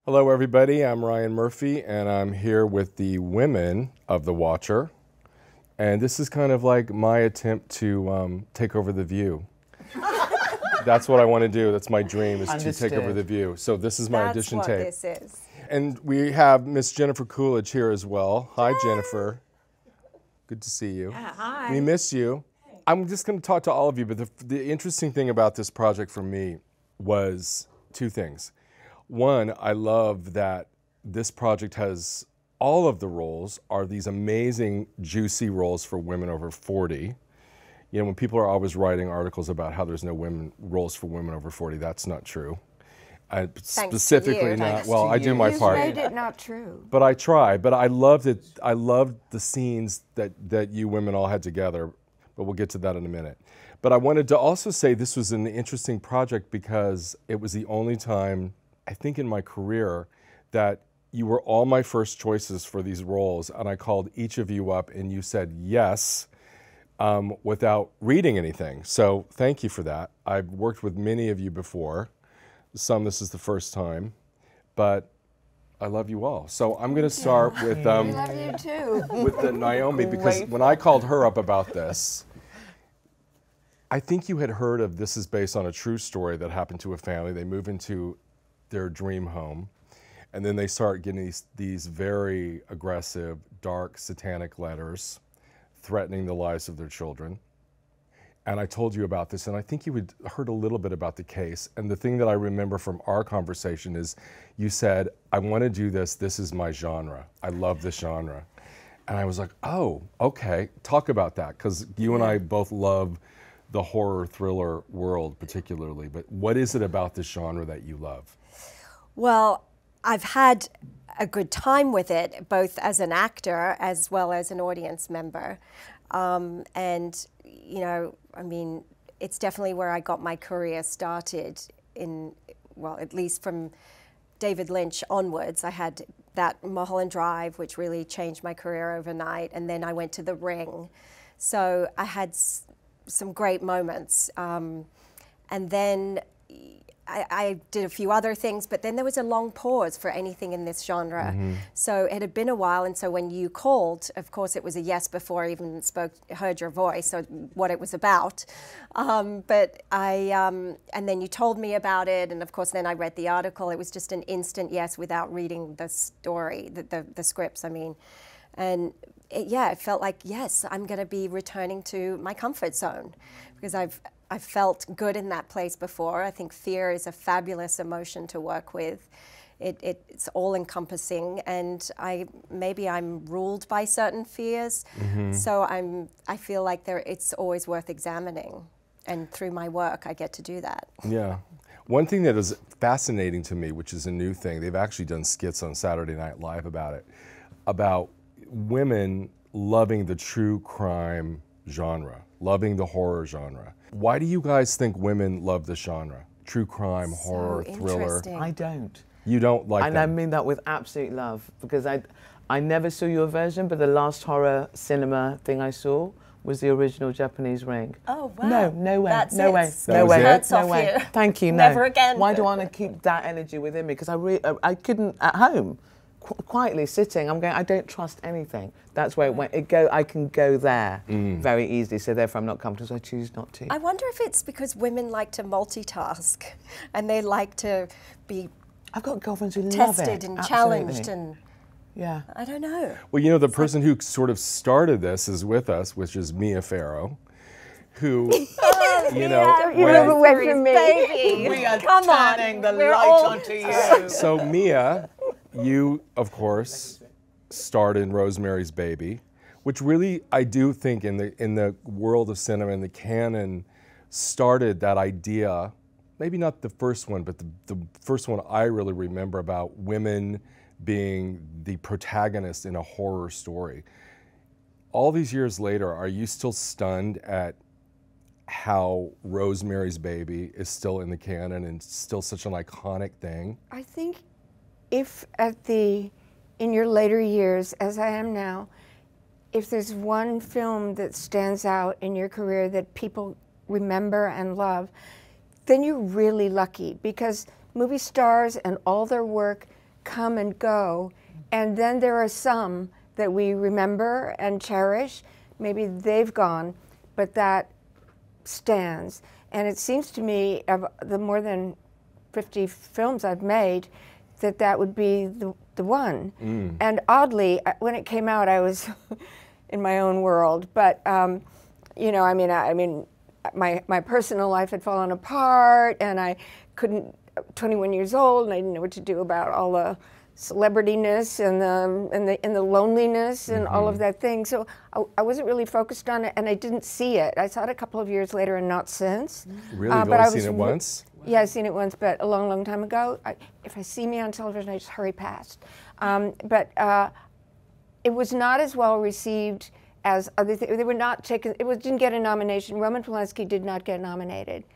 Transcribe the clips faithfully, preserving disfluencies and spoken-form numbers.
Hello, everybody. I'm Ryan Murphy, and I'm here with the women of The Watcher. And this is kind of like my attempt to um, take over The View. That's what I want to do. That's my dream, is Understood. to take over The View. So this is my That's audition what tape. this is. And we have Miss Jennifer Coolidge here as well. Hi, Jennifer. Good to see you. Yeah, hi. We miss you. I'm just going to talk to all of you, but the, the interesting thing about this project for me was two things. One, I love that this project has all of the roles are these amazing, juicy roles for women over forty. You know, when people are always writing articles about how there's no women roles for women over forty, that's not true. I, specifically you. not. Thanks well, to I do you. my You've part. Made it not true. But I try. But I loved it. I loved the scenes that, that you women all had together. But we'll get to that in a minute. But I wanted to also say this was an interesting project because it was the only time, I think in my career, that you were all my first choices for these roles. And I called each of you up and you said yes um, without reading anything. So thank you for that. I've worked with many of you before. Some, this is the first time. But I love you all. So I'm going to start with um, We love you too. with the Naomi, because Great. when I called her up about this, I think you had heard of this is based on a true story that happened to a family. They move into their dream home, and then they start getting these, these very aggressive, dark, satanic letters threatening the lives of their children. And I told you about this, and I think you had heard a little bit about the case. And the thing that I remember from our conversation is you said, I want to do this. This is my genre. I love this genre. And I was like, oh, okay. Talk about that, because you and I both love the horror thriller world particularly. But what is it about this genre that you love? Well, I've had a good time with it, both as an actor as well as an audience member. Um, and, you know, I mean, it's definitely where I got my career started in, well, at least from David Lynch onwards. I had that Mulholland Drive, which really changed my career overnight, and then I went to The Ring. So I had s some great moments. Um, and then I, I did a few other things, but then there was a long pause for anything in this genre. Mm-hmm. So it had been a while, and so when you called, of course it was a yes before I even spoke, heard your voice or what it was about. Um, but I, um, and then you told me about it, and of course then I read the article. It was just an instant yes without reading the story, the, the, the scripts, I mean. And it, yeah, it felt like, yes, I'm gonna be returning to my comfort zone, because I've I felt good in that place before. I think fear is a fabulous emotion to work with. It, it, it's all-encompassing, and I maybe I'm ruled by certain fears, mm-hmm. so I'm I feel like there it's always worth examining, and through my work I get to do that. Yeah. One thing that is fascinating to me, which is a new thing, they've actually done skits on Saturday Night Live about it, about women loving the true crime genre, loving the horror genre. Why do you guys think women love this genre? True crime, So horror, thriller. I don't. You don't like And that? I mean that with absolute love, because I, I never saw your version, but the last horror cinema thing I saw was the original Japanese Ring. Oh, wow. No, no way, That's no it. way, That no was way, it? Hats no off way. you. Thank you, no. Never again. Why do I want to keep that energy within me? Because I, re I couldn't at home. Qu quietly sitting, I'm going, I don't trust anything. That's where it went. It go, I can go there mm. very easily, so therefore I'm not comfortable, so I choose not to. I wonder if it's because women like to multitask, and they like to be I've got girlfriends who love it. tested and absolutely. challenged, and yeah. I don't know. Well, you know, the it's person like, who sort of started this is with us, which is Mia Farrow, who, you know, yeah, you when, move away from me. Baby. We are Come turning on. the We're light all... onto you. So Mia, you, of course, starred in Rosemary's Baby, which really, I do think in the in the world of cinema, in the canon, started that idea, maybe not the first one, but the, the first one I really remember about women being the protagonist in a horror story. All these years later, are you still stunned at how Rosemary's Baby is still in the canon and still such an iconic thing? I think if at the, in your later years, as I am now, if there's one film that stands out in your career that people remember and love, then you're really lucky, because movie stars and all their work come and go, and then there are some that we remember and cherish. Maybe they've gone, but that stands. And it seems to me, of the more than fifty films I've made, that that would be the, the one. Mm. And oddly, when it came out, I was in my own world. But, um, you know, I mean, I, I mean, my, my personal life had fallen apart, and I couldn't, twenty-one years old, and I didn't know what to do about all the celebrityness and the and the and the loneliness and mm-hmm. all of that thing. So I, I wasn't really focused on it, and I didn't see it. I saw it a couple of years later, and not since. Really, uh, you've but only I was, seen it once? Yeah, I've seen it once, but a long, long time ago. I, if I see me on television, I just hurry past. Um, but uh, it was not as well received as other things. They were not taken. It was, didn't get a nomination. Roman Polanski did not get nominated.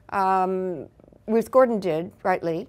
Um, Ruth Gordon did, rightly.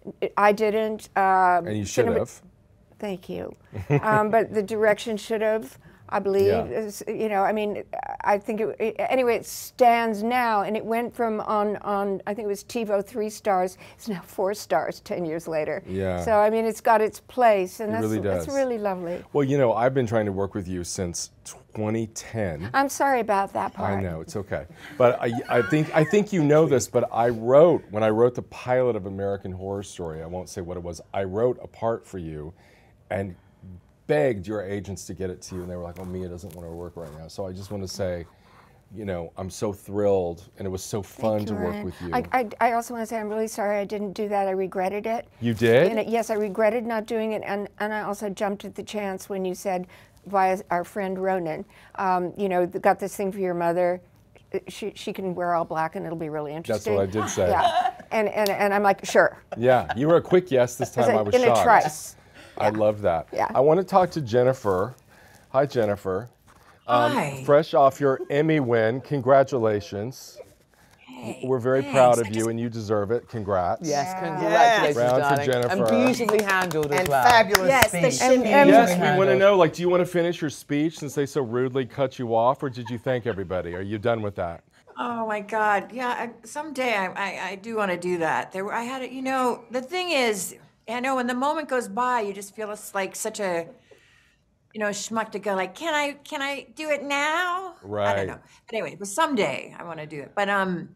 I didn't. Um, and you should cinema, have. Thank you. um, but the direction should have, I believe. Yeah. Is, you know, I mean, I think it, it, anyway, it stands now, and it went from on, on I think it was TiVo three stars, it's now four stars ten years later. Yeah. So, I mean, it's got its place, and it that's, really does. that's really lovely. Well, you know, I've been trying to work with you since twenty ten. I'm sorry about that part. I know, it's okay. But I, I think I think you know this, but I wrote, when I wrote the pilot of American Horror Story, I won't say what it was, I wrote a part for you and begged your agents to get it to you, and they were like, oh, Mia doesn't want to work right now. So I just want to say, you know, I'm so thrilled, and it was so fun Thank to you, work Ryan. with you. I, I, I also want to say I'm really sorry I didn't do that. I regretted it. You did? And it, yes, I regretted not doing it, and, and I also jumped at the chance when you said, via our friend Ronan, um, you know, got this thing for your mother. She, she can wear all black, and it'll be really interesting. That's what I did say. Yeah, and, and, and I'm like, sure. Yeah, you were a quick yes this time. a, I was in shocked. a trice. I love that. Yeah. I want to talk to Jennifer. Hi, Jennifer. Um, Hi. Fresh off your Emmy win, congratulations. Hey, We're very thanks. proud of I you, just- and you deserve it. Congrats. Yes, Yeah. congratulations, Round for darling. Jennifer. And beautifully handled as And well. fabulous Yes, the speech. shimmy. And- Yes, Beautifully we want to handled. know, like, do you want to finish your speech since they so rudely cut you off, or did you thank everybody? Are you done with that? Oh my God! Yeah, I, someday I, I, I do want to do that. There, were- I had it. You know, the thing is, I know when the moment goes by, you just feel it's like such a, you know, schmuck to go like, can I, can I do it now? I Right. don't know. But anyway, but someday I want to do it. But um,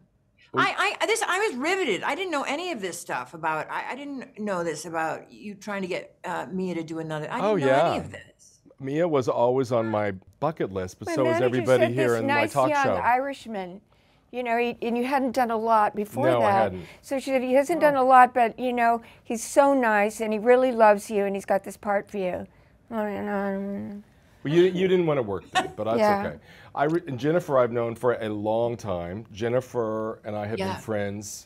I, I, this, I was riveted. I didn't know any of this stuff about. I, I didn't know this about you trying to get uh, Mia to do another. I didn't Oh, know yeah. any of this. Mia was always on my bucket list, but My so is manager everybody said here this in nice my talk young show. Irishman. You know, he, and you hadn't done a lot before No, I that. hadn't. So she said, he hasn't done a lot, but, you know, he's so nice, and he really loves you, and he's got this part for you. Oh, you know, Well, you, you didn't want to work then, but that's Yeah. okay. I re- and Jennifer I've known for a long time. Jennifer and I have Yeah. been friends,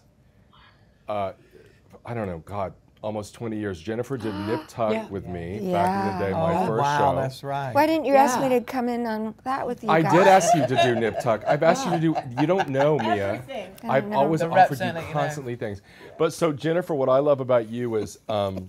uh, I don't know, God, almost twenty years. Jennifer did Nip Tuck Yeah. with me back in the day, Yeah. my Oh, first wow, show. that's right. why didn't you ask me Yeah. to come in on that with you I guys? did ask you to do Nip Tuck. I've asked you to do, you don't know, Mia. I've know. always The offered reps you in it, you know. constantly things. But so, Jennifer, what I love about you is um,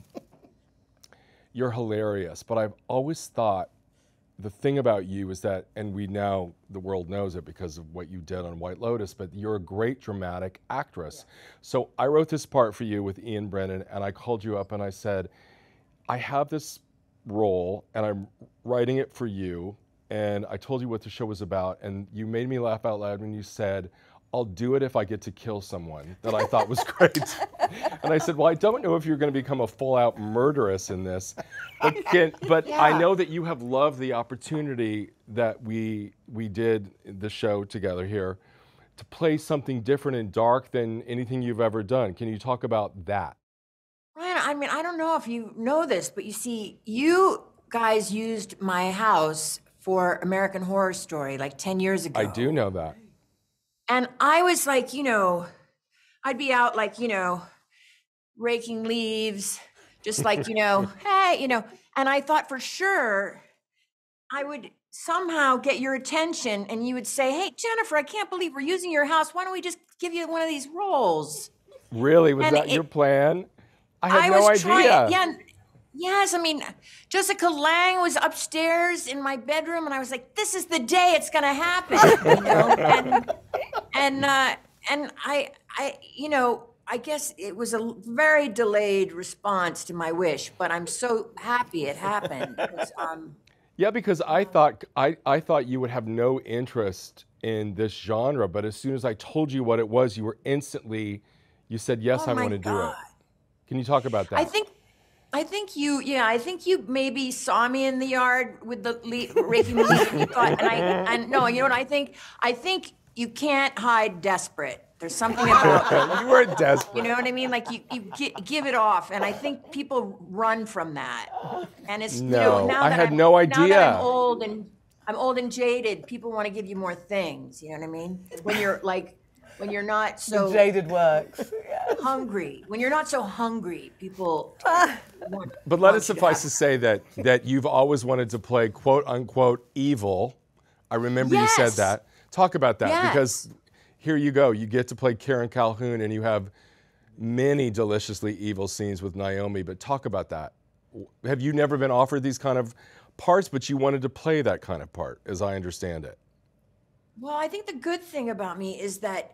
you're hilarious, but I've always thought the thing about you is that, and we now, the world knows it because of what you did on White Lotus, but you're a great dramatic actress. So I wrote this part for you with Ian Brennan, and I called you up and I said, I have this role and I'm writing it for you, and I told you what the show was about, and you made me laugh out loud when you said, I'll do it if I get to kill someone, that I thought was great. And I said, well, I don't know if you're going to become a full-out murderess in this, but, can, but I Yeah. know that you have loved the opportunity that we we did the show together here to play something different and dark than anything you've ever done. Can you talk about that? Ryan, I mean, I don't know if you know this, but you see, you guys used my house for American Horror Story like ten years ago. I do know that. And I was like, you know, I'd be out like, you know, raking leaves, just like, you know, hey, you know, and I thought for sure I would somehow get your attention and you would say, hey, Jennifer, I can't believe we're using your house. Why don't we just give you one of these roles? Really? Was And that it- your plan? I had I no was idea. trying, yeah. Yes, I mean, Jessica Lange was upstairs in my bedroom, and I was like, "This is the day it's gonna happen," you know. And and uh, and I I you know I guess it was a very delayed response to my wish, but I'm so happy it happened. Because, um, yeah, because I thought I, I thought you would have no interest in this genre, but as soon as I told you what it was, you were instantly, you said, yes, oh I my want to do it. God. Can you talk about that? I think, I think you, yeah, I think you maybe saw me in the yard with the le- raking the leaves, and you thought, and I, and no, you know what I think? I think you can't hide desperate. There's something about you weren't desperate. You know what I mean? Like you, you gi- give it off, and I think people run from that. And it's No, you know, now I that had I'm, no Now idea. that I'm old and I'm old and jaded, people want to give you more things. You know what I mean? When you're like, when you're not so Jaded works. hungry, when you're not so hungry, people. want, But let want it you to suffice have- to say that that you've always wanted to play quote unquote evil. I remember you said Yes. that. Talk about that Yes. because here you go. You get to play Karen Calhoun and you have many deliciously evil scenes with Naomi. But talk about that. Have you never been offered these kind of parts, but you wanted to play that kind of part, as I understand it? Well, I think the good thing about me is that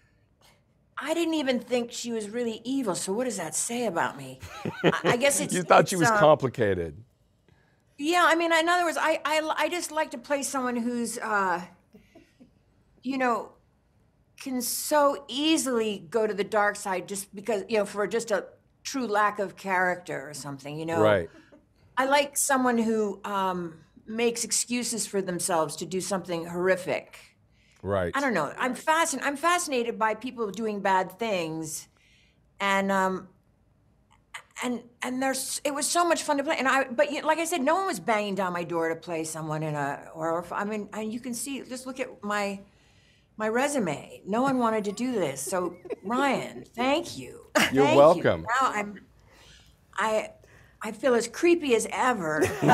I didn't even think she was really evil. So what does that say about me? I, I guess it's You thought it's, she was um, complicated. Yeah, I mean, in other words, I, I, I just like to play someone who's, uh, you know, can so easily go to the dark side just because, you know, for just a true lack of character or something, you know? Right. I like someone who um, makes excuses for themselves to do something horrific. Right. I don't know. I'm fascinated. I'm fascinated by people doing bad things, and um, and and there's. It was so much fun to play. And I, but you, like I said, no one was banging down my door to play someone in a horror. I mean, and you can see. Just look at my my resume. No one wanted to do this. So Ryan, thank you. You're Thank welcome. You. Now I'm. I. I feel as creepy as ever. no,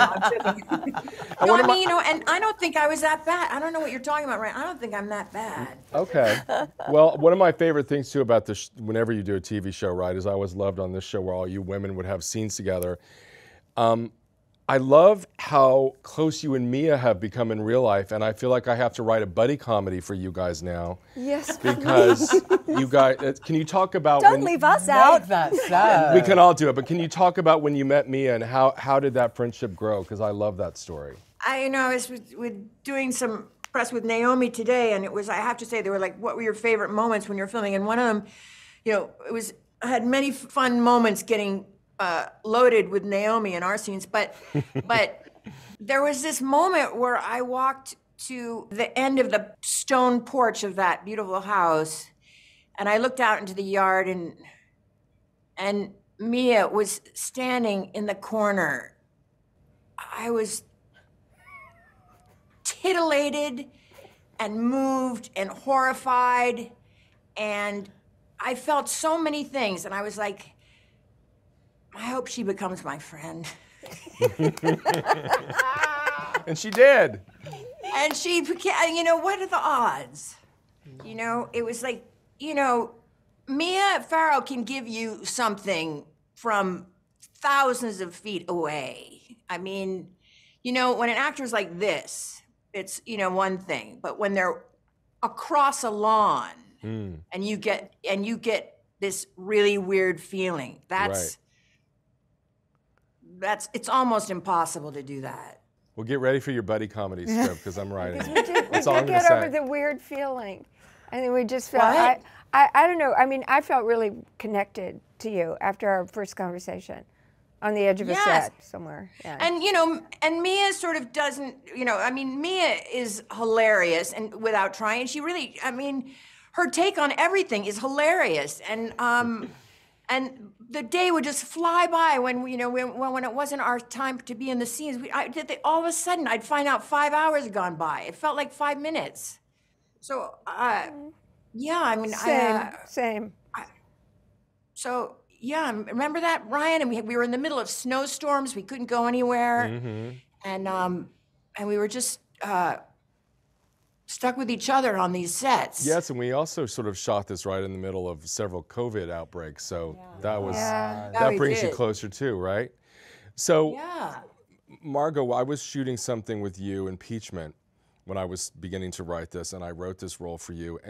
I mean, you know, and I don't think I was that bad. I don't know what you're talking about, right? I don't think I'm that bad. Okay. Well, one of my favorite things too about this, whenever you do a T V show, right, is I always loved on this show where all you women would have scenes together. Um, I love how close you and Mia have become in real life, and I feel like I have to write a buddy comedy for you guys now. Yes. Because you guys, can you talk about Don't when, leave us out. Make that so. We can all do it, but can you talk about when you met Mia and how, how did that friendship grow? Because I love that story. I you know I was with, with doing some press with Naomi today, and it was I have to say they were like, what were your favorite moments when you're filming? And one of them, you know, it was I had many fun moments getting uh, loaded with Naomi in our scenes, but but there was this moment where I walked to the end of the stone porch of that beautiful house, and I looked out into the yard, and and Mia was standing in the corner. I was titillated and moved and horrified, and I felt so many things, and I was like, I hope she becomes my friend. And she did. And she became, you know, what are the odds? You know, it was like, you know, Mia Farrow can give you something from thousands of feet away. I mean, you know, when an actor's like this, it's, you know, one thing, but when they're across a lawn Mm. and you get and you get this really weird feeling, that's Right. that's it's almost impossible to do that. Well, get ready for your buddy comedy script because I'm writing it. We did, we That's all I'm did gonna get over say. the weird feeling. I think we just felt, I, What? I, I don't know, I mean, I felt really connected to you after our first conversation on the edge of Yes. a set somewhere. Yeah. And you know, and Mia sort of doesn't, you know, I mean, Mia is hilarious, and without trying, she really, I mean, her take on everything is hilarious, and um, and the day would just fly by when you know when when it wasn't our time to be in the scenes. We, I did. All of a sudden, I'd find out five hours had gone by. It felt like five minutes. So, uh, yeah, I mean, Same, I, uh, same. so. Yeah, remember that, Ryan? And we we were in the middle of snowstorms. We couldn't go anywhere, Mm-hmm. and um, and we were just uh, stuck with each other on these sets. Yes, and we also sort of shot this right in the middle of several COVID outbreaks, so that was Yeah. Yeah, that we brings you did. closer too, right? So, Yeah. Margo, I was shooting something with you, Impeachment, when I was beginning to write this, and I wrote this role for you, and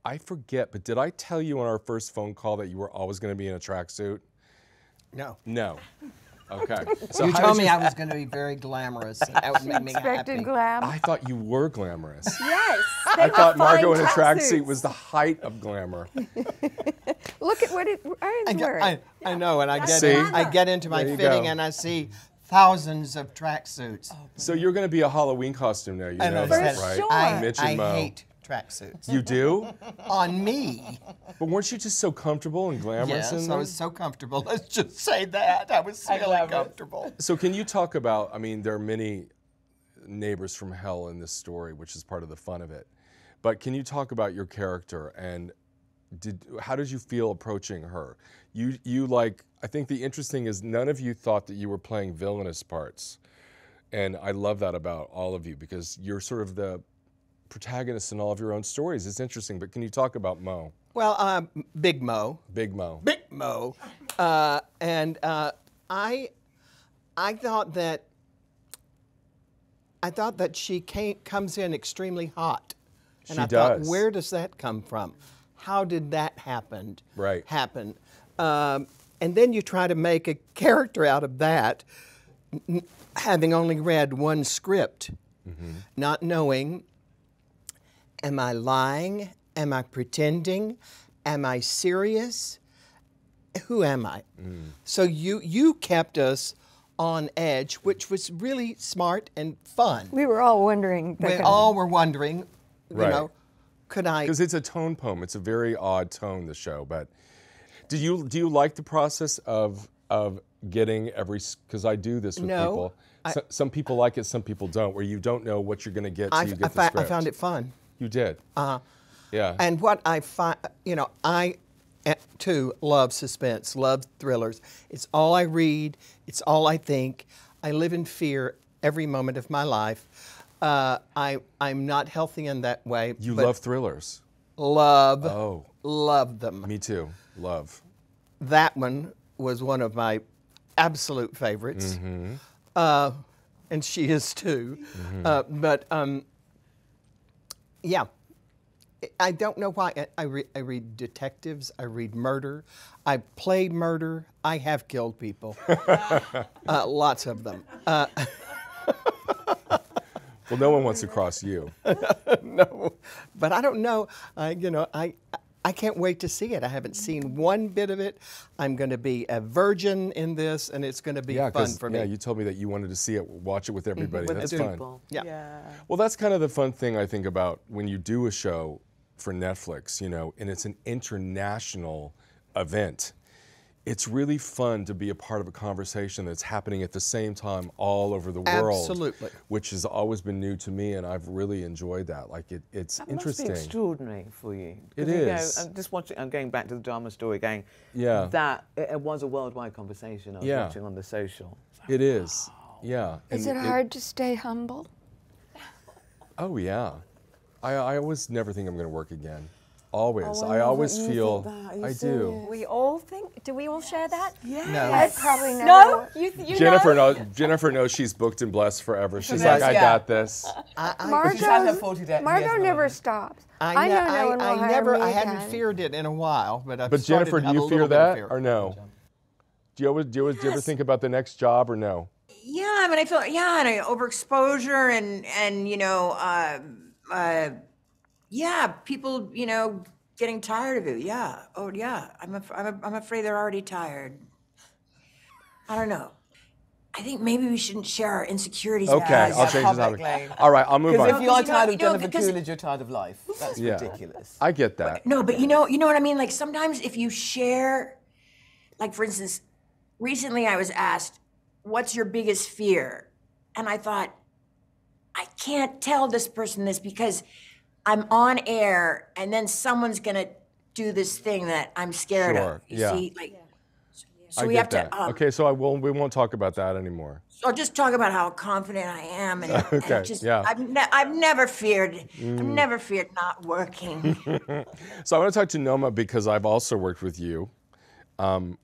I forget, but did I tell you on our first phone call that you were always going to be in a tracksuit? No. No. Okay. So you how told did me I was going to be very glamorous, and that would make me Expected happy. glam. I thought you were glamorous. Yes. I thought Margo in a tracksuit was the height of glamour. Look at what it, I, Ryan's wearing. I, I know, and I get See? in, I get into my There you fitting, go. and I see thousands of tracksuits. So you're going to be a Halloween costume now. You I know know that, that. right? sure. I, Mitch I and Mo. hate tracksuits. You do? On me. But weren't you just so comfortable and glamorous Yes, in I them? was so comfortable. Let's just say that. I was I really love it. comfortable. So can you talk about, I mean, there are many neighbors from hell in this story, which is part of the fun of it. But can you talk about your character and did how did you feel approaching her? You you like, I think the interesting is none of you thought that you were playing villainous parts. And I love that about all of you because you're sort of the protagonist in all of your own stories. It's interesting, but can you talk about Mo? Well, um, Big Mo. Big Mo. Big Mo. Uh, and uh, I, I thought that, I thought that she came, comes in extremely hot. And She I does. thought, where does that come from? How did that happen? Right. Happen? Um, and then you try to make a character out of that, n- having only read one script, not knowing, am I lying? Am I pretending? Am I serious? Who am I? So you you kept us on edge, which was really smart and fun. we were all wondering. We Becca. all were wondering, you Right. know, could I? Because it's a tone poem. It's a very odd tone, the show. But do you do you like the process of of getting every? Because I do this with No, people. I- So, some people like it, some people don't. Where you don't know what you're going to get till I, you I, get the fi- I script. found it fun. You did. Uh, Yeah. and what I find, you know, I eh, too love suspense, love thrillers. It's all I read. It's all I think. I live in fear every moment of my life. Uh, I I'm not healthy in that way. you but love thrillers. love Oh, love them. me too. Love. That one was one of my absolute favorites, Mm-hmm. uh, and she is too. Uh, but um, yeah, I don't know why. I, I, re- I read detectives. I read murder. I played murder. I have killed people, uh, lots of them. Uh, Well, no one wants to cross you. no, but I don't know. I, you know, I I can't wait to see it. I haven't seen one bit of it. I'm going to be a virgin in this, and it's going to be Yeah, fun 'cause- for me. yeah, you told me that you wanted to see it, watch it with everybody. With That's the fun. people. Yeah. Well, that's kind of the fun thing I think about when you do a show for Netflix, you know, and it's an international event. It's really fun to be a part of a conversation that's happening at the same time all over the world. Absolutely. Which has always been new to me, and I've really enjoyed that. Like, it, it's That interesting. must be extraordinary for you. It 'Cause, you know, is. I'm just watching. I'm going back to the drama story. Going. Yeah. That it, it was a worldwide conversation. I was Yeah. watching on the social. It is. Yeah. Is And it hard to stay humble? Oh, yeah. I, I always never think I'm going to work again. Always. Oh, I I love always it. You feel. think that. Are you I do. serious? We all think, do we all share that? Yeah. No. I probably never. No? You, you Jennifer know? knows. Jennifer knows she's booked and blessed forever. She's Yes, like, I yeah. got this. I, I, Margo, She's had her forty days. Margo never stops. I, I ne- know no one will I, I hire never. me I haven't again. feared it in a while, but I've But started Jennifer, to do have a you little fear bit of that fear. or no? Do you always do you always, do you ever Yes. think about the next job or no? Yeah, I mean, I feel yeah, and I, overexposure and and you know, uh, uh, yeah, people, you know, getting tired of it. Yeah, oh yeah, I'm af- I'm, a, I'm afraid they're already tired. I don't know. I think maybe we shouldn't share our insecurities. Okay, guys. I'll change the publicly. topic. All right, I'll move Because if on. you are You know- tired of you know, Jennifer because- Coolidge, you're tired of life. That's Yeah. ridiculous. I get that. No, but you know, you know what I mean. Like sometimes if you share, like for instance, recently I was asked, "What's your biggest fear?" And I thought, I can't tell this person this because I'm on air, and then someone's gonna do this thing that I'm scared Sure, of. You yeah. see, like, so I we get have that. to. Um, Okay, so I will. We won't talk about that anymore. I'll just talk about how confident I am, and, and Okay, just yeah. I've, ne- I've never feared. I've never feared not working. So I want to talk to Noma because I've also worked with you. Um,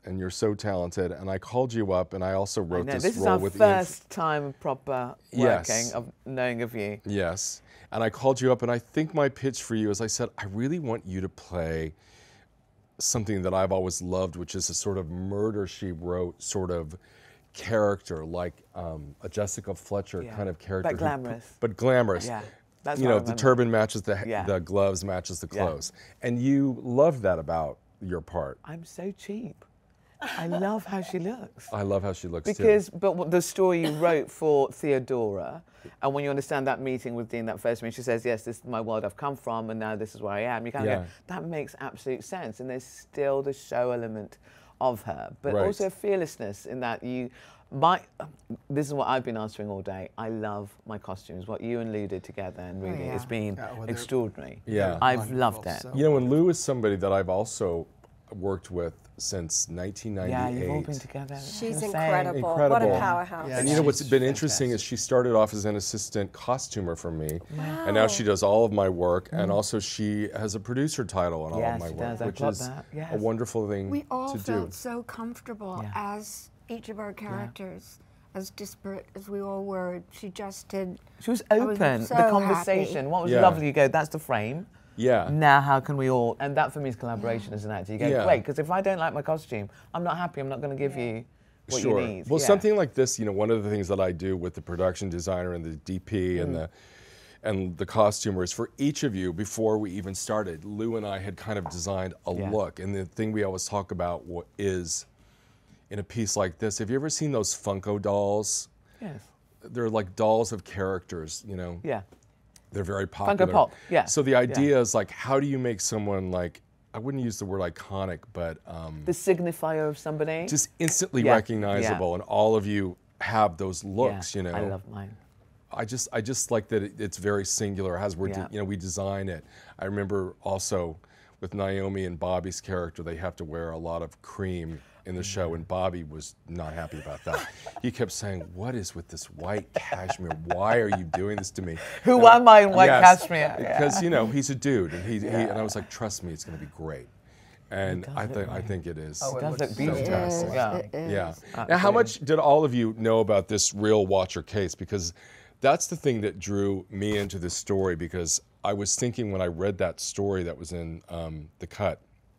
and you're so talented. And I called you up, and I also wrote I know, this, this is role our with first time proper working Yes. of knowing of you. Ian. Yes. And I called you up, and I think my pitch for you is I said, I really want you to play something that I've always loved, which is a sort of murder she wrote sort of character, like um, a Jessica Fletcher Yeah. kind of character. But who- glamorous. but glamorous. Yeah, that's you what I know, the remember. turban matches the Yeah. the gloves matches the Yeah. clothes, and you loved that about your part. I'm so cheap. I love how she looks. I love how she looks Because, too. but what the story you wrote for Theodora, and when you understand that meeting with Dean, that first meeting, she says, yes, this is my world I've come from, and now this is where I am. You kind of Yeah. go, that makes absolute sense. And there's still the show element of her, but Right. also fearlessness in that you, my, this is what I've been answering all day. I love my costumes, what you and Lou did together, and really, yeah. it's been Yeah, well, they're- extraordinary. Yeah. I've Wonderful, loved it. so- You know, and Lou is somebody that I've also worked with since nineteen ninety-eight. Yeah, you've all been together. She's Insane. incredible. What a Incredible. powerhouse. Yeah, And you know what's she's been interesting is fantastic. she started off as an assistant costumer for me, and now she does all of my work, and also she has a producer title on all Yeah, of my she work, does. I which love is that. a Yes. wonderful thing We all to do. felt so comfortable Yeah. as each of our characters, as disparate as we all were. She just did. She was I was open. so the conversation. happy. What was Yeah. lovely, you go, that's the frame. Yeah. Now how can we all, and that for me is collaboration as an actor. You go, Yeah. great, because if I don't like my costume, I'm not happy, I'm not going to give you what Sure. you need. Well, Yeah. something like this, you know, one of the things that I do with the production designer and the D P Mm. and the and the costumers for each of you before we even started, Lou and I had kind of designed a Yeah. look, and the thing we always talk about wa- is in a piece like this. Have you ever seen those Funko dolls? Yes. They're like dolls of characters, you know. Yeah. They're very popular. Pop, yeah, So the yeah. idea is like, how do you make someone like, I wouldn't use the word iconic, but um, The signifier of somebody. just instantly Yeah, recognizable, yeah. and all of you have those looks, Yeah, you know. I love mine. I just, I just like that it, it's very singular. As we're, de- Yeah. you know, we design it. I remember also with Naomi and Bobby's character, they have to wear a lot of cream in the show, and Bobby was not happy about that. He kept saying, "What is with this white cashmere? Why are you doing this to me?" Who And I- am I in white Yes, cashmere? Yeah. Because you know he's a dude, and he, he and I was like, "Trust me, it's going to be great." And does I look think I great. think it is. Oh, It does looks look beautiful. fantastic. Yeah. It is. Yeah. Now, how Absolutely. much did all of you know about this real Watcher case? Because that's the thing that drew me into this story, because I was thinking when I read that story that was in um, The Cut,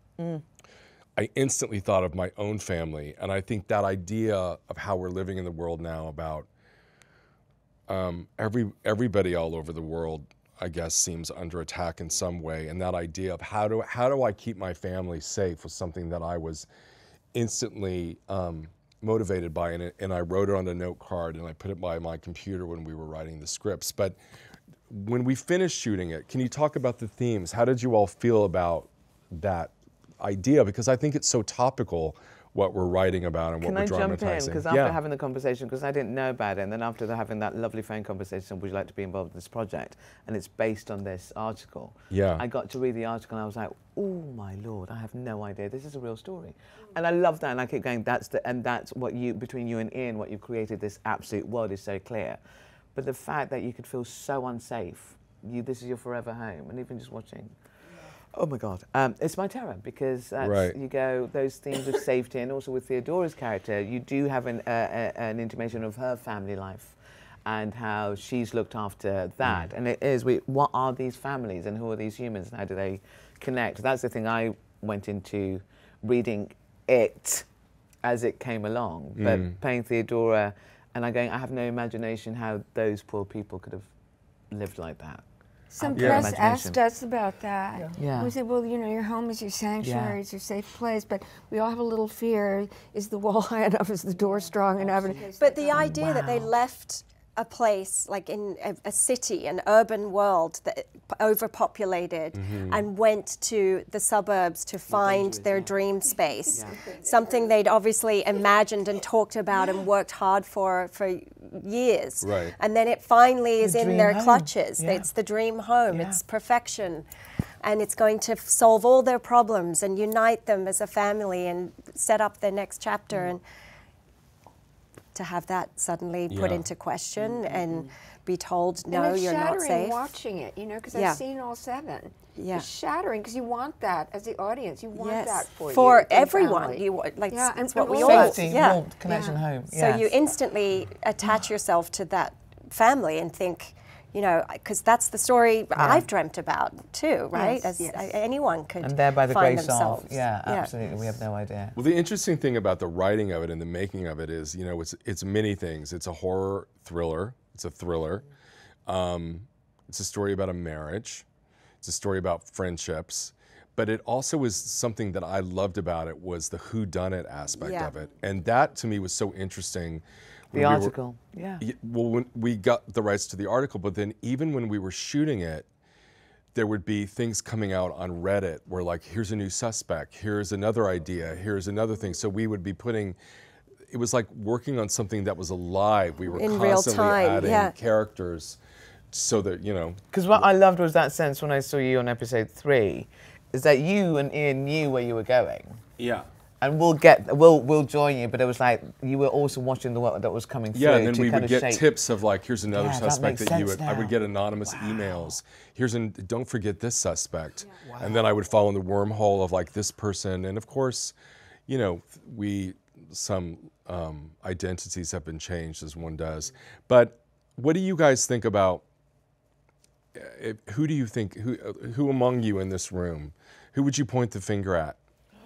I instantly thought of my own family. And I think that idea of how we're living in the world now about um, every everybody all over the world, I guess, seems under attack in some way. And that idea of how do, how do I keep my family safe was something that I was instantly um, motivated by, and, it, and I wrote it on a note card and I put it by my computer when we were writing the scripts. But when we finished shooting it, can you talk about the themes? How did you all feel about that idea? Because I think it's so topical what we're writing about and what Can we're I jump in? dramatizing. Because after yeah. having the conversation, because I didn't know about it, and then after the, having that lovely phone conversation, would you like to be involved in this project? And it's based on this article. Yeah. I got to read the article and I was like, oh my Lord, I have no idea. This is a real story. And I love that, and I keep going, that's the, and that's what you, between you and Ian, what you've created, this absolute world is so clear. But the fact that you could feel so unsafe, you, this is your forever home, and even just watching, oh my God, um, it's my terror, because that's, Right. you go, those themes of safety, and also with Theodora's character, you do have an, uh, uh, an intimation of her family life and how she's looked after that. Mm. And it is, we, what are these families and who are these humans and how do they connect? That's the thing I went into reading it as it came along, but Mm. playing Theodora, and I'm going, I have no imagination how those poor people could have lived like that. Some Yeah. press Imagination. asked us about that. Yeah. We said, well, you know, your home is your sanctuary, Yeah. it's your safe place, but we all have a little fear. Is the wall high enough? Is the door strong enough? But the idea that they Wow. left a place like in a, a city, an urban world that overpopulated, and went to the suburbs to find their dream space, something they'd obviously imagined and talked about and worked hard for for years. Right. And then it finally is The in dream their home. clutches. Yeah. It's the dream home. Yeah. It's perfection. And it's going to f- solve all their problems and unite them as a family and set up their next chapter. And to have that suddenly put Yeah. into question and be told, no, and it's you're not shattering safe. watching it, you know, because Yeah. I've seen all seven. Yeah. It's shattering because you want that as the audience. You want Yes. that for, For you, your everyone. family. You want- like, yeah, it's and, what and we all all- of us. Safety, Yeah. warmth, connection Yeah. home. So yes. you instantly attach yourself to that family and think, you know, because that's the story I've dreamt about too, right? Yes, As yes. uh, anyone could And there by the find grace themselves. of, yeah, absolutely, we have no idea. Well, the interesting thing about the writing of it and the making of it is, you know, it's it's many things. It's a horror thriller. It's a thriller. Um, it's a story about a marriage. It's a story about friendships. But it also is something that I loved about it was the whodunit aspect Yeah. of it, and that to me was so interesting. The when we were- article, yeah. Y- Well, when we got the rights to the article, but then even when we were shooting it, there would be things coming out on Reddit where like, here's a new suspect, here's another idea, here's another thing. So we would be putting, it was like working on something that was alive. We were In real constantly time, adding yeah. characters so that, you know. Because what I loved was that sense when I saw you on episode three, is that you and Ian knew where you were going. Yeah. And we'll get, we'll we'll join you, but it was like you were also watching the work that was coming through. Yeah, and then to we kind would of get shape. tips of like, here's another Yeah, that suspect makes that, you sense would, I would now. get anonymous emails. Here's an, don't forget this suspect. And then I would fall in the wormhole of like this person. And of course, you know, we, some um, identities have been changed as one does. But what do you guys think about, uh, if, who do you think, who, uh, who among you in this room, who would you point the finger at?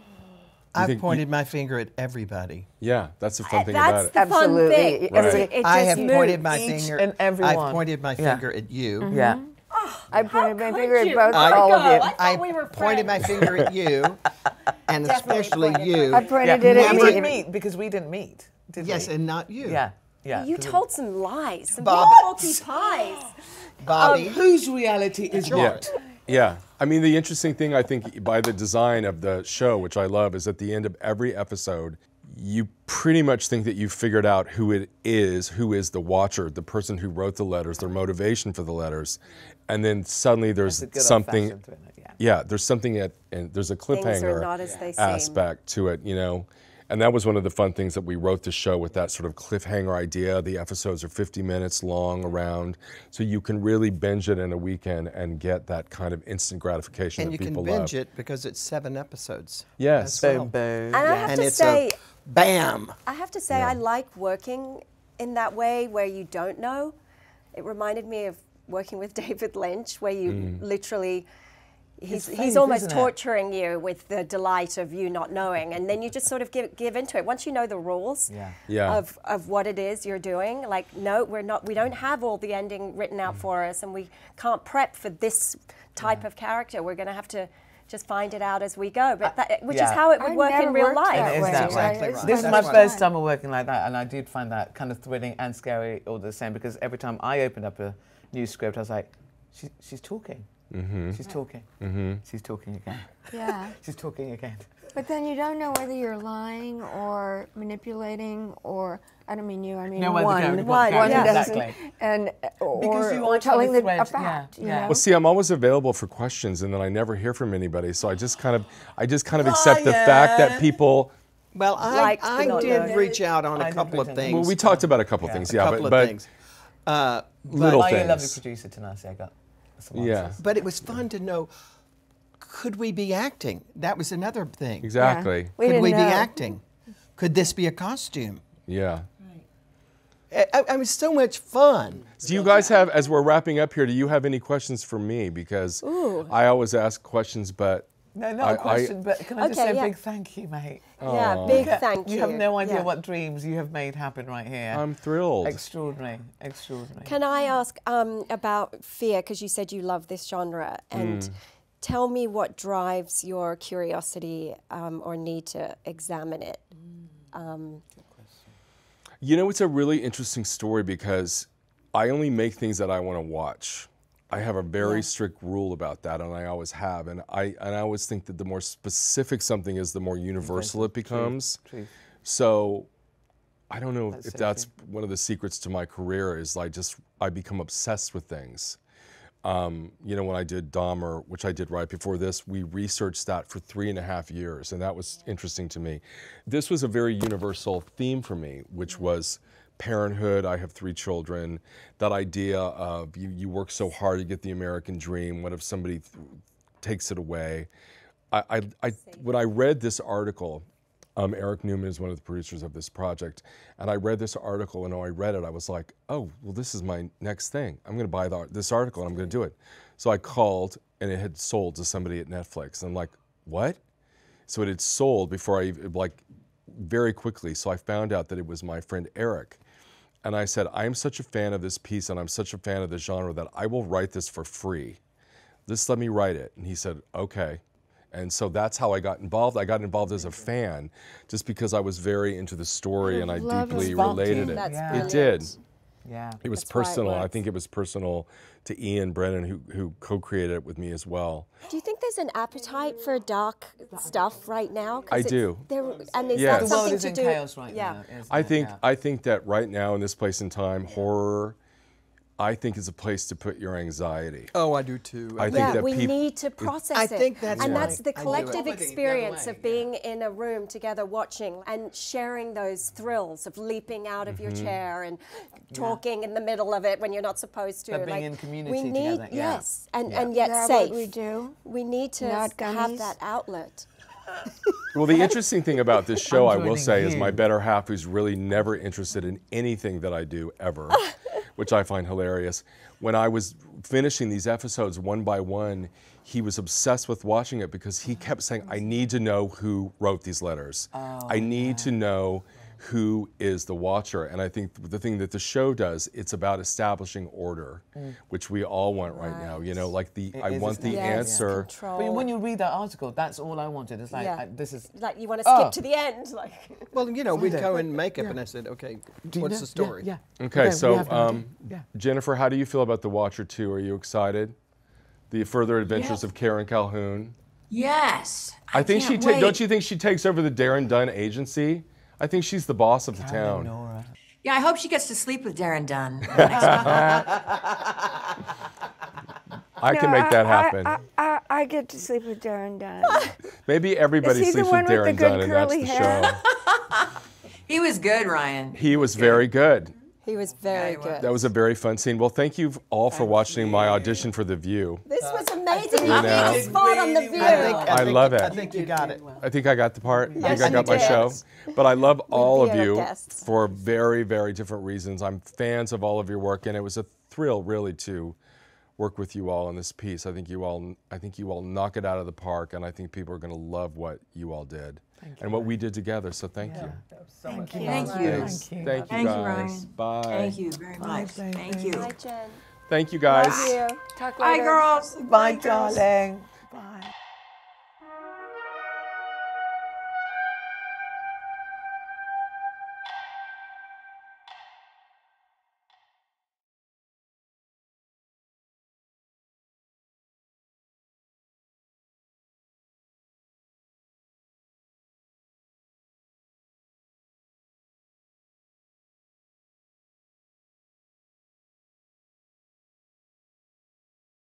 You I've think you- pointed my finger at everybody. Yeah, that's the fun thing That's about it. the fun Absolutely. thing. Right. It, it I just have pointed moves. my Each finger. and every I've one. pointed my Yeah. finger at you. Yeah. I pointed my could finger at you? both, I- all of you. I thought I we were pointed my friends. finger at you, and Definitely especially pointed you. I pointed Yeah. it We at didn't me. meet because we didn't meet, did Yes, we? and not you. Yeah, yeah. You 'cause we- told some lies, some Bob- big salty pies. Bobby. Whose reality is Yeah, yours? yeah. I mean, the interesting thing I think by the design of the show, which I love, is at the end of every episode, you pretty much think that you've figured out who it is, who is the watcher, the person who wrote the letters, their motivation for the letters, and then suddenly there's That's a good something. old-fashioned thriller, yeah. Yeah, there's something at, and there's a cliffhanger not as they seem. aspect to it, you know. And that was one of the fun things that we wrote the show with, that sort of cliffhanger idea. The episodes are fifty minutes long around, so you can really binge it in a weekend and get that kind of instant gratification And that you can people binge love. it because it's seven episodes. Yes. as well. Boom, boom. And I have And to it's say, a bam. I have to say, I like working in that way where you don't know. It reminded me of working with David Lynch, where you Mm. literally, he's, It's he's faith, almost isn't it? torturing you with the delight of you not knowing, and then you just sort of give, give into it. Once you know the rules Yeah. Yeah. of, of what it is you're doing, like, no, we're not, we don't have all the ending written Mm. out for us, and we can't prep for this type of character. We're going to have to just find it out as we go, but that, which is yeah. how it would I work never in real worked life. that It is way. that way. Exactly It's right. This is like my That's first right. time of working like that, and I did find that kind of thrilling and scary all the same, because every time I opened up a new script, I was like, she, she's talking. Mm-hmm. She's talking. Mm-hmm. She's talking again. Yeah. She's talking again. But then you don't know whether you're lying or manipulating or, I don't mean you, I mean No, whether one. go- One, what character, doesn't, exactly. and, or, Because you or are telling the, trying a to thread, fact, yeah, you yeah. know? Well, see, I'm always available for questions, and then I never hear from anybody. So I just kind of, I just kind of accept the fact that people. Well, I, Liked but I not did known. reach out on I a did couple of reach out. things. Well, we talked about a couple Yeah. things, a yeah, couple but, of but things. Uh, little Oh, you're a lovely things. producer, Tanasi. I got some Yeah. answers. but it was fun to know, could we be acting? That was another thing. Exactly. We Could didn't we be know. acting? Could this be a costume? Yeah. It, I, it was so much fun. Do you guys have, as we're wrapping up here, do you have any questions for me? Because I always ask questions, but No, not I- a question, but can I just Okay, say a yeah. big thank you, mate? Yeah, big Yeah, thank you. You have no idea Yeah. what dreams you have made happen right here. I'm thrilled. Extraordinary, extraordinary. Can I ask um, about fear, because you said you love this genre, and Mm. tell me what drives your curiosity um, or need to examine it? Um, You know, it's a really interesting story because I only make things that I want to watch. I have a very Yeah. strict rule about that, and I always have. And I and I always think that the more specific something is, the more universal it becomes. Truth. So I don't know That's if so that's one of the secrets to my career is I just I become obsessed with things. Um, you know, when I did Dahmer, which I did right before this, we researched that for three and a half years, and that was interesting to me. This was a very universal theme for me, which was parenthood. I have three children. That idea of you, you work so hard to get the American dream. What if somebody th takes it away? I, I, I, when I read this article, um, Eric Newman is one of the producers of this project, and I read this article, and when I read it, I was like, oh, well, this is my next thing. I'm going to buy the, this article, and I'm going to do it. So I called, and it had sold to somebody at Netflix. And I'm like, what? So it had sold before I, like, very quickly. So I found out that it was my friend Eric. And I said, I am such a fan of this piece, and I'm such a fan of the genre that I will write this for free. Just let me write it. And he said, okay. And so that's how I got involved. I got involved as a fan just because I was very into the story and I deeply related it. That's It did. Yeah. It was That's why it personal. I works. think it was personal to Ian Brennan, who, who co-created it with me as well. Do you think there's an appetite for dark stuff right now? 'Cause I it's- do. There, and is Yes. that The world something is to in do? chaos right yeah. now. isn't I it? think Yeah. I think that right now in this place and time, horror, I think is a place to put your anxiety. Oh, I do too. I think Yeah, that we peop- need to process I it. think that's and why that's the I do it. collective Quality, experience the other of way, being in a room together watching and sharing those thrills of leaping out of your Mm-hmm. chair and talking in the middle of it when you're not supposed to. But being like, in community we need, together, yeah. yes, and, Yeah. and yet Is that safe. what we do? We need to Not have gummies? that outlet. Well, the interesting thing about this show, I will joining say, is my you. better half, who's really never interested in anything that I do ever, which I find hilarious. When I was finishing these episodes one by one, he was obsessed with watching it because he kept saying, I need to know who wrote these letters. I need to know who is the watcher. And I think the thing that the show does, it's about establishing order, which we all want right, now. You know, like the, It I is want the establishing answer. Control. But when you read that article, that's all I wanted. It's like, Yeah. I, this is... like you want to skip Oh. to the end, like. Well, you know, we'd go in makeup, and I said, okay, Do you what's know? the story? Yeah. yeah. Okay, we so have no idea. um, yeah. Jennifer, how do you feel about The Watcher two? Are you excited? The further adventures Yeah. of Karen Calhoun. Yes. I, think she can't ta- don't wait. you think she takes over the Darren Dunn agency? I think she's the boss of the town. Nora. Yeah, I hope she gets to sleep with Darren Dunn. I can No, make that I- happen. I, I, I get to sleep with Darren Dunn. Maybe everybody Is he the sleeps one with with the Darren good Dunn, and that's curly the hair? show. He was good, Ryan. He was very good. He was very he was. good. That was a very fun scene. Well, thank you all for watching my audition for The View. This was amazing. You You hit know. the spot on the view. I, think, I, I think, love it. I think you got it. I think I got the part. I Yes, think I got you my did. show. But I love all be of our you guests. for very, very different reasons. I'm fans of all of your work, and it was a thrill, really, to work with you all on this piece. I think you all, I think you all knock it out of the park, and I think people are going to love what you all did and what we did together. So thank you. Thank you. Thank you. Thanks. Thank you. Thank you, Thank you, guys. Ryan. Bye. Thank you very much. baby. Thank you. Hi, Jen. Thank you, guys. Love you. Talk Bye, later. girls. Bye, darling.